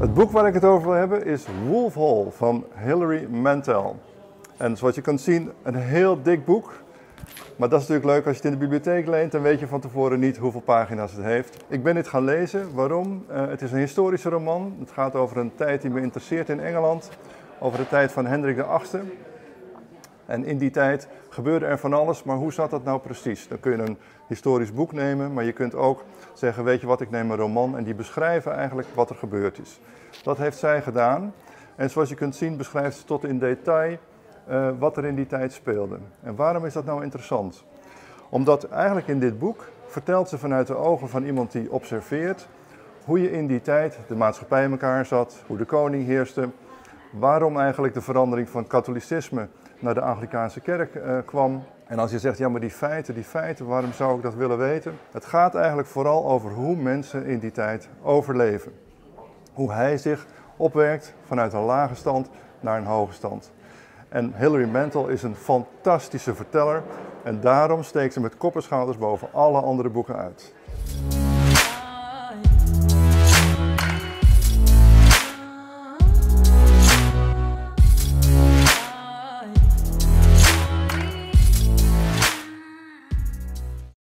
Het boek waar ik het over wil hebben is Wolf Hall van Hilary Mantel. En zoals je kunt zien, een heel dik boek. Maar dat is natuurlijk leuk als je het in de bibliotheek leent, dan weet je van tevoren niet hoeveel pagina's het heeft. Ik ben dit gaan lezen. Waarom? Het is een historische roman. Het gaat over een tijd die me interesseert in Engeland. Over de tijd van Hendrik VIII. En in die tijd gebeurde er van alles, maar hoe zat dat nou precies? Dan kun je een historisch boek nemen, maar je kunt ook zeggen, weet je wat, ik neem een roman en die beschrijven eigenlijk wat er gebeurd is. Dat heeft zij gedaan. En zoals je kunt zien beschrijft ze tot in detail wat er in die tijd speelde. En waarom is dat nou interessant? Omdat eigenlijk in dit boek vertelt ze vanuit de ogen van iemand die observeert hoe je in die tijd de maatschappij in elkaar zat, hoe de koning heerste, waarom eigenlijk de verandering van katholicisme naar de Anglicaanse kerk kwam. En als je zegt, ja maar die feiten, waarom zou ik dat willen weten? Het gaat eigenlijk vooral over hoe mensen in die tijd overleven. Hoe hij zich opwerkt vanuit een lage stand naar een hoge stand. En Hilary Mantel is een fantastische verteller en daarom steekt ze met kop en schouders boven alle andere boeken uit.